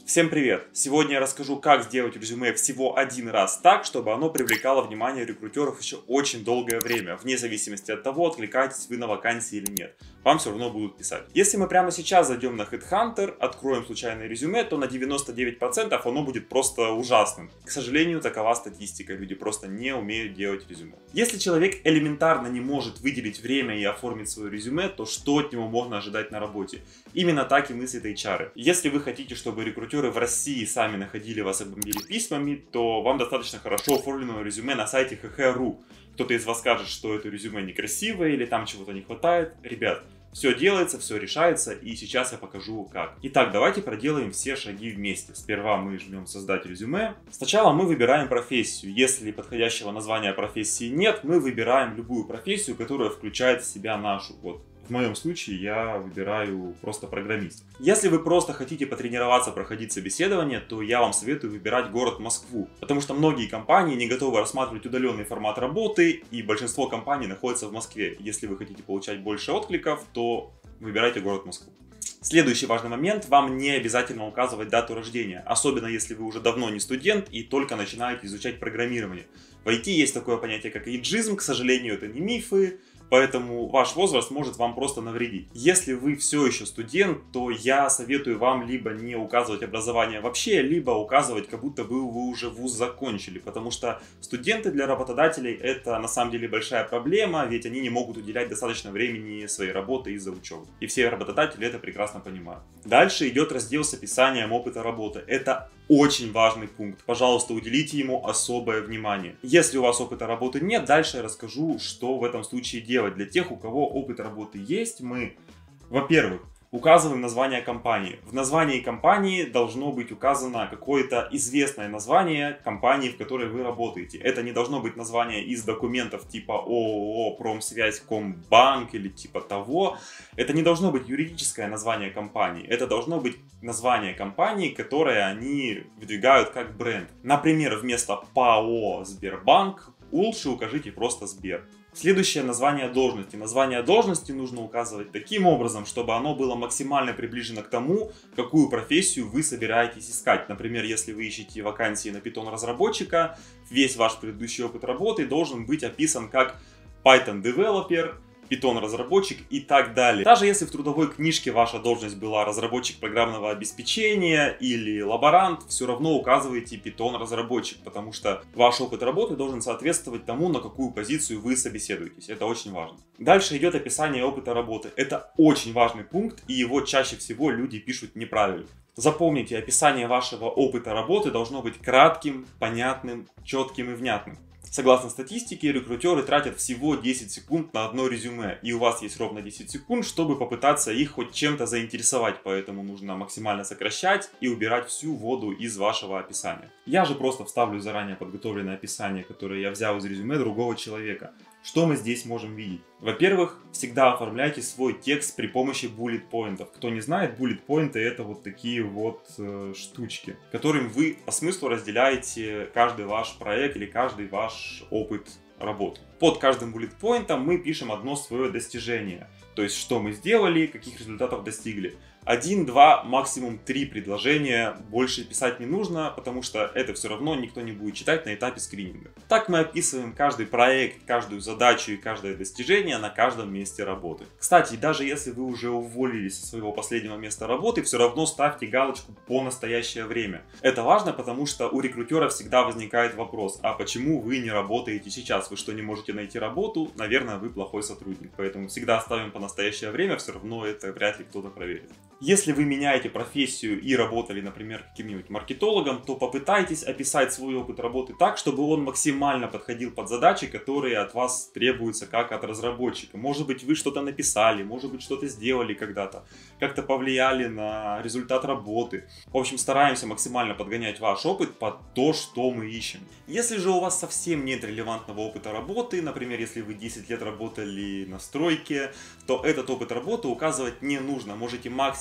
Всем привет! Сегодня я расскажу, как сделать резюме всего один раз так, чтобы оно привлекало внимание рекрутеров еще очень долгое время, вне зависимости от того, откликаетесь вы на вакансии или нет. Вам все равно будут писать. Если мы прямо сейчас зайдем на HeadHunter, откроем случайное резюме, то на 99% оно будет просто ужасным. К сожалению, такова статистика, люди просто не умеют делать резюме. Если человек элементарно не может выделить время и оформить свое резюме, то что от него можно ожидать на работе? Именно так и мыслят HR. Если вы хотите, чтобы рекрутеры в России сами находили вас и бомбили письмами, то вам достаточно хорошо оформленного резюме на сайте HHR.ru. Кто-то из вас скажет, что это резюме некрасивое или там чего-то не хватает. Ребят, все делается, все решается, и сейчас я покажу как. Итак, давайте проделаем все шаги вместе. Сперва мы жмем «Создать резюме». Сначала мы выбираем профессию. Если подходящего названия профессии нет, мы выбираем любую профессию, которая включает в себя нашу. Вот. В моем случае я выбираю просто программист. Если вы просто хотите потренироваться проходить собеседование, то я вам советую выбирать город Москву. Потому что многие компании не готовы рассматривать удаленный формат работы, и большинство компаний находится в Москве. Если вы хотите получать больше откликов, то выбирайте город Москву. Следующий важный момент, вам не обязательно указывать дату рождения, особенно если вы уже давно не студент и только начинаете изучать программирование. В IT есть такое понятие, как эйджизм, к сожалению, это не мифы. Поэтому ваш возраст может вам просто навредить. Если вы все еще студент, то я советую вам либо не указывать образование вообще, либо указывать, как будто бы вы уже вуз закончили. Потому что студенты для работодателей это на самом деле большая проблема, ведь они не могут уделять достаточно времени своей работе из-за учебы. И все работодатели это прекрасно понимают. Дальше идет раздел с описанием опыта работы. Это очень важный пункт. Пожалуйста, уделите ему особое внимание. Если у вас опыта работы нет, дальше я расскажу, что в этом случае делать. Для тех, у кого опыт работы есть, мы, во-первых, указываем название компании. В названии компании должно быть указано какое-то известное название компании, в которой вы работаете. Это не должно быть название из документов типа ООО, Промсвязькомбанк или типа того. Это не должно быть юридическое название компании. Это должно быть название компании, которое они выдвигают как бренд. Например, вместо ПАО Сбербанк лучше укажите просто Сбер. Следующее название должности. Название должности нужно указывать таким образом, чтобы оно было максимально приближено к тому, какую профессию вы собираетесь искать. Например, если вы ищете вакансии на Python разработчика, весь ваш предыдущий опыт работы должен быть описан как Python Developer, Python разработчик и так далее. Даже если в трудовой книжке ваша должность была разработчик программного обеспечения или лаборант, все равно указывайте Python разработчик, потому что ваш опыт работы должен соответствовать тому, на какую позицию вы собеседуетесь. Это очень важно. Дальше идет описание опыта работы. Это очень важный пункт, и его чаще всего люди пишут неправильно. Запомните, описание вашего опыта работы должно быть кратким, понятным, четким и внятным. Согласно статистике, рекрутеры тратят всего 10 секунд на одно резюме, и у вас есть ровно 10 секунд, чтобы попытаться их хоть чем-то заинтересовать, поэтому нужно максимально сокращать и убирать всю воду из вашего описания. Я же просто вставлю заранее подготовленное описание, которое я взял из резюме другого человека. Что мы здесь можем видеть? Во-первых, всегда оформляйте свой текст при помощи буллет-поинтов. Кто не знает, буллет-поинты это вот такие вот штучки, которым вы по смыслу разделяете каждый ваш проект или каждый ваш опыт работы. Под каждым буллет-поинтом мы пишем одно свое достижение. То есть, что мы сделали, каких результатов достигли. 1, 2, максимум 3 предложения, больше писать не нужно, потому что это все равно никто не будет читать на этапе скрининга. Так мы описываем каждый проект, каждую задачу и каждое достижение на каждом месте работы. Кстати, даже если вы уже уволились со своего последнего места работы, все равно ставьте галочку «по настоящее время». Это важно, потому что у рекрутера всегда возникает вопрос, а почему вы не работаете сейчас? Вы что, не можете найти работу? Наверное, вы плохой сотрудник. Поэтому всегда ставим по настоящее время, все равно это вряд ли кто-то проверит. Если вы меняете профессию и работали, например, каким-нибудь маркетологом, то попытайтесь описать свой опыт работы так, чтобы он максимально подходил под задачи, которые от вас требуются как от разработчика. Может быть, вы что-то написали, может быть, что-то сделали когда-то, как-то повлияли на результат работы. В общем, стараемся максимально подгонять ваш опыт под то, что мы ищем. Если же у вас совсем нет релевантного опыта работы, например, если вы 10 лет работали на стройке, то этот опыт работы указывать не нужно. Можете максимум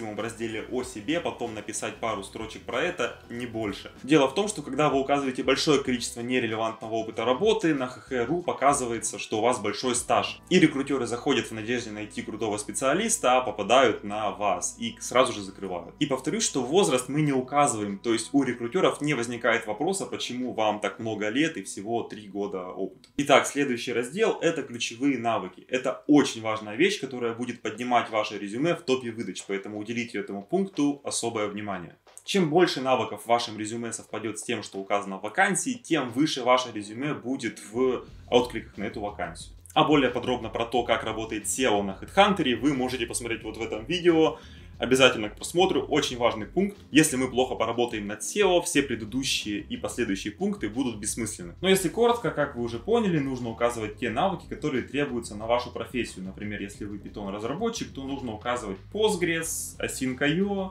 максимум в разделе о себе, потом написать пару строчек про это, не больше. Дело в том, что когда вы указываете большое количество нерелевантного опыта работы, на ХХ.ру показывается, что у вас большой стаж. И рекрутеры заходят в надежде найти крутого специалиста, а попадают на вас и сразу же закрывают. И повторюсь, что возраст мы не указываем, то есть у рекрутеров не возникает вопроса, почему вам так много лет и всего 3 года опыта. Итак, следующий раздел — это ключевые навыки. Это очень важная вещь, которая будет поднимать ваше резюме в топе выдач, поэтому уделите этому пункту особое внимание. Чем больше навыков в вашем резюме совпадет с тем, что указано в вакансии, тем выше ваше резюме будет в откликах на эту вакансию. А более подробно про то, как работает SEO на HeadHunter, вы можете посмотреть вот в этом видео. Обязательно к просмотру. Очень важный пункт. Если мы плохо поработаем над SEO, все предыдущие и последующие пункты будут бессмысленны. Но если коротко, как вы уже поняли, нужно указывать те навыки, которые требуются на вашу профессию. Например, если вы Python-разработчик, то нужно указывать Postgres, Async.io,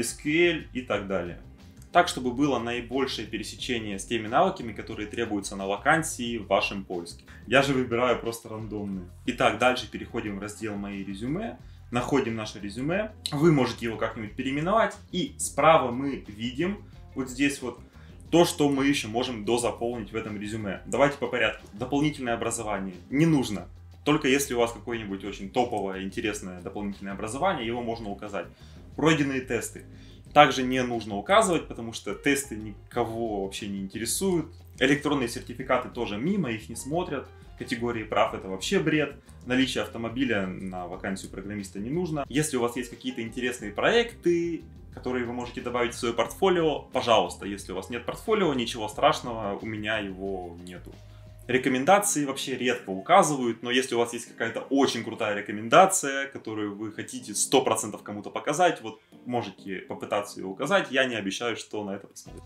SQL и так далее. Так, чтобы было наибольшее пересечение с теми навыками, которые требуются на вакансии в вашем поиске. Я же выбираю просто рандомные. Итак, дальше переходим в раздел «Мои резюме». Находим наше резюме, вы можете его как-нибудь переименовать, и справа мы видим вот здесь вот то, что мы еще можем дозаполнить в этом резюме. Давайте по порядку. Дополнительное образование не нужно, только если у вас какое-нибудь очень топовое, интересное дополнительное образование, его можно указать. Пройденные тесты также не нужно указывать, потому что тесты никого вообще не интересуют. Электронные сертификаты тоже мимо, их не смотрят. Категории прав — это вообще бред. Наличие автомобиля на вакансию программиста не нужно. Если у вас есть какие-то интересные проекты, которые вы можете добавить в свое портфолио, пожалуйста. Если у вас нет портфолио, ничего страшного, у меня его нету. Рекомендации вообще редко указывают, но если у вас есть какая-то очень крутая рекомендация, которую вы хотите 100% кому-то показать, вот можете попытаться ее указать, я не обещаю, что на это посмотрю.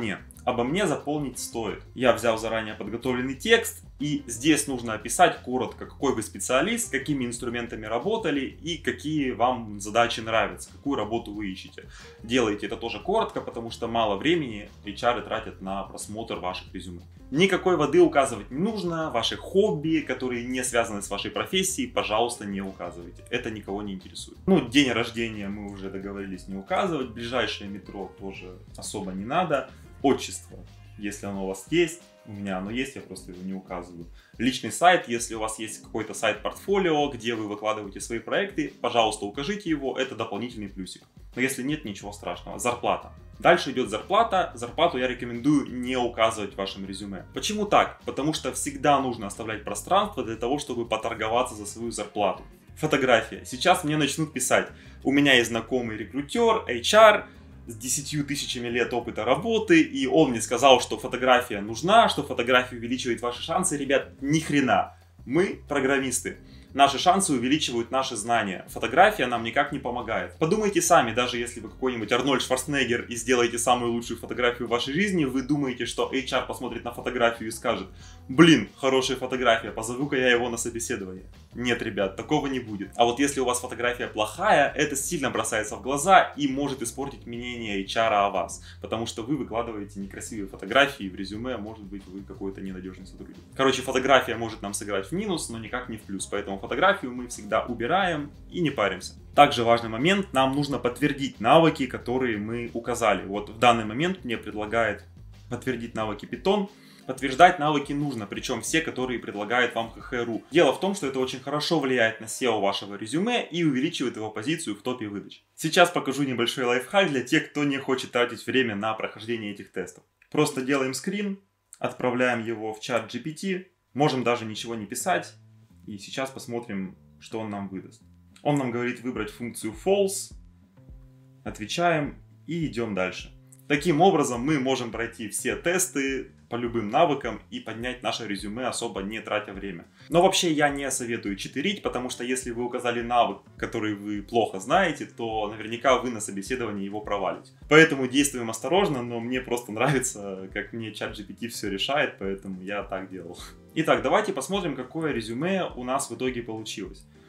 Обо мне заполнить стоит. Я взял заранее подготовленный текст, и здесь нужно описать коротко, какой вы специалист, какими инструментами работали и какие вам задачи нравятся, какую работу вы ищете. Делайте это тоже коротко, потому что мало времени HR тратят на просмотр ваших резюме. Никакой воды указывать не нужно, ваши хобби, которые не связаны с вашей профессией, пожалуйста, не указывайте. Это никого не интересует. День рождения мы уже договорились не указывать, ближайшее метро тоже особо не надо. Отчество, если оно у вас есть, у меня оно есть, я просто его не указываю. Личный сайт, если у вас есть какой-то сайт-портфолио, где вы выкладываете свои проекты, пожалуйста, укажите его, это дополнительный плюсик. Но если нет, ничего страшного. Зарплата. Дальше идет зарплата. Зарплату я рекомендую не указывать в вашем резюме. Почему так? Потому что всегда нужно оставлять пространство для того, чтобы поторговаться за свою зарплату. Фотография. Сейчас мне начнут писать: у меня есть знакомый рекрутер, HR, с 10 тысячами лет опыта работы, и он мне сказал, что фотография нужна, что фотография увеличивает ваши шансы. Ребят, ни хрена. Мы программисты. Наши шансы увеличивают наши знания. Фотография нам никак не помогает. Подумайте сами, даже если вы какой-нибудь Арнольд Шварценеггер и сделаете самую лучшую фотографию в вашей жизни, вы думаете, что HR посмотрит на фотографию и скажет: блин, хорошая фотография, позову-ка я его на собеседование. Нет, ребят, такого не будет. А вот если у вас фотография плохая, это сильно бросается в глаза и может испортить мнение HR о вас. Потому что вы выкладываете некрасивые фотографии в резюме, может быть, вы какой-то ненадежный сотрудник. Короче, фотография может нам сыграть в минус, но никак не в плюс. Поэтому фотографию мы всегда убираем и не паримся. Также важный момент, нам нужно подтвердить навыки, которые мы указали. Вот в данный момент мне предлагает подтвердить навыки Python. Подтверждать навыки нужно, причем все, которые предлагает вам ХХ.ру. Дело в том, что это очень хорошо влияет на SEO вашего резюме и увеличивает его позицию в топе выдач. Сейчас покажу небольшой лайфхак для тех, кто не хочет тратить время на прохождение этих тестов. Просто делаем скрин, отправляем его в чат GPT, можем даже ничего не писать, и сейчас посмотрим, что он нам выдаст. Он нам говорит выбрать функцию false, отвечаем и идем дальше. Таким образом мы можем пройти все тесты по любым навыкам и поднять наше резюме, особо не тратя время. Но вообще я не советую читерить, потому что если вы указали навык, который вы плохо знаете, то наверняка вы на собеседовании его провалите. Поэтому действуем осторожно, но мне просто нравится, как мне чат GPT все решает, поэтому я так делал. Итак, давайте посмотрим, какое резюме у нас в итоге получилось.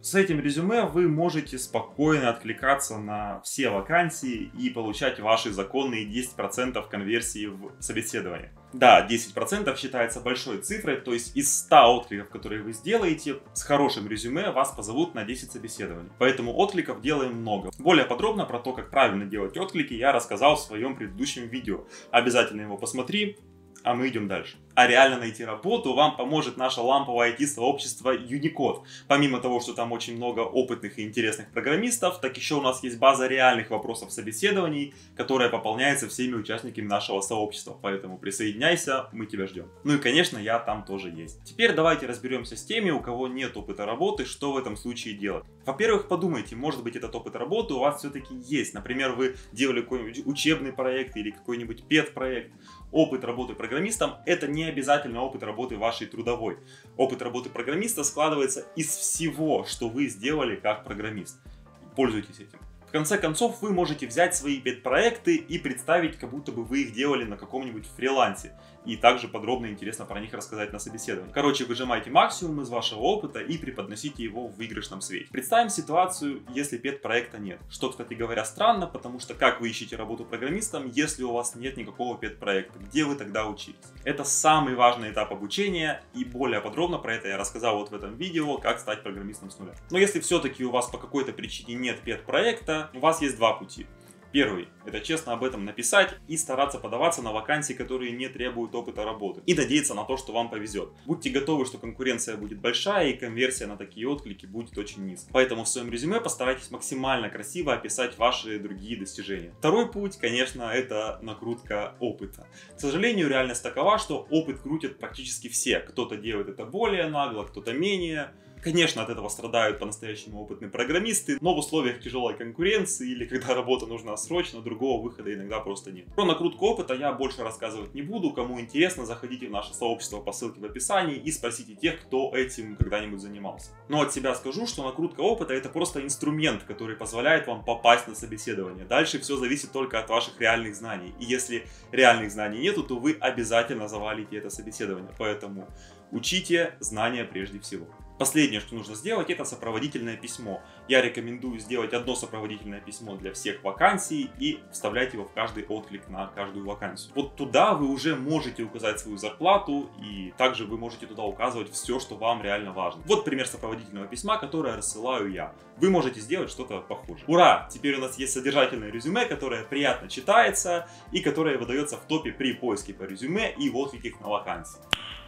С этим резюме вы можете спокойно откликаться на все вакансии и получать ваши законные 10% конверсии в собеседование. Да, 10% считается большой цифрой, то есть из 100 откликов, которые вы сделаете, с хорошим резюме вас позовут на 10 собеседований. Поэтому откликов делаем много. Более подробно про то, как правильно делать отклики, я рассказал в своем предыдущем видео. Обязательно его посмотри. А мы идем дальше. А реально найти работу вам поможет наше ламповое IT-сообщество Unicode. Помимо того, что там очень много опытных и интересных программистов, так еще у нас есть база реальных вопросов собеседований, которая пополняется всеми участниками нашего сообщества. Поэтому присоединяйся, мы тебя ждем. Ну и конечно, я там тоже есть. Теперь давайте разберемся с теми, у кого нет опыта работы, что в этом случае делать. Во-первых, подумайте, может быть этот опыт работы у вас все-таки есть. Например, вы делали какой-нибудь учебный проект или какой-нибудь педпроект. Опыт работы программистом — это не обязательно опыт работы вашей трудовой. Опыт работы программиста складывается из всего, что вы сделали как программист. Пользуйтесь этим. В конце концов, вы можете взять свои педпроекты и представить, как будто бы вы их делали на каком-нибудь фрилансе. И также подробно и интересно про них рассказать на собеседовании. Короче, выжимайте максимум из вашего опыта и преподносите его в выигрышном свете. Представим ситуацию, если педпроекта нет. Что, кстати говоря, странно, потому что как вы ищете работу программистом, если у вас нет никакого педпроекта? Где вы тогда учились? Это самый важный этап обучения, и более подробно про это я рассказал вот в этом видео, как стать программистом с нуля. Но если все-таки у вас по какой-то причине нет педпроекта, у вас есть два пути. Первый – это честно об этом написать и стараться подаваться на вакансии, которые не требуют опыта работы. И надеяться на то, что вам повезет. Будьте готовы, что конкуренция будет большая и конверсия на такие отклики будет очень низкой. Поэтому в своем резюме постарайтесь максимально красиво описать ваши другие достижения. Второй путь, конечно, это накрутка опыта. К сожалению, реальность такова, что опыт крутят практически все. Кто-то делает это более нагло, кто-то менее. Конечно, от этого страдают по-настоящему опытные программисты, но в условиях тяжелой конкуренции или когда работа нужна срочно, другого выхода иногда просто нет. Про накрутку опыта я больше рассказывать не буду. Кому интересно, заходите в наше сообщество по ссылке в описании и спросите тех, кто этим когда-нибудь занимался. Но от себя скажу, что накрутка опыта — это просто инструмент, который позволяет вам попасть на собеседование. Дальше все зависит только от ваших реальных знаний. И если реальных знаний нету, то вы обязательно завалите это собеседование. Поэтому учите знания прежде всего. Последнее, что нужно сделать, это сопроводительное письмо. Я рекомендую сделать одно сопроводительное письмо для всех вакансий и вставлять его в каждый отклик на каждую вакансию. Вот туда вы уже можете указать свою зарплату, и также вы можете туда указывать все, что вам реально важно. Вот пример сопроводительного письма, которое рассылаю я. Вы можете сделать что-то похожее. Ура! Теперь у нас есть содержательное резюме, которое приятно читается и которое выдается в топе при поиске по резюме и в откликах на вакансии.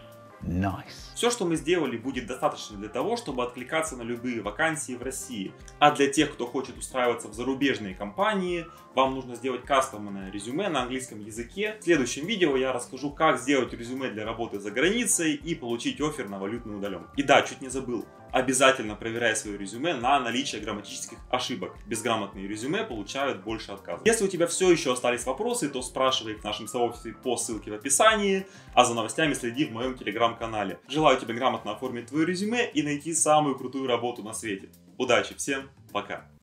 Nice. Все, что мы сделали, будет достаточно для того, чтобы откликаться на любые вакансии в России. А для тех, кто хочет устраиваться в зарубежные компании, вам нужно сделать кастомное резюме на английском языке. В следующем видео я расскажу, как сделать резюме для работы за границей и получить оффер на валютную удаленку. И да, чуть не забыл. Обязательно проверяй свое резюме на наличие грамматических ошибок. Безграмотные резюме получают больше отказов. Если у тебя все еще остались вопросы, то спрашивай их в нашем сообществе по ссылке в описании, а за новостями следи в моем телеграм-канале. Желаю тебе грамотно оформить твое резюме и найти самую крутую работу на свете. Удачи всем, пока!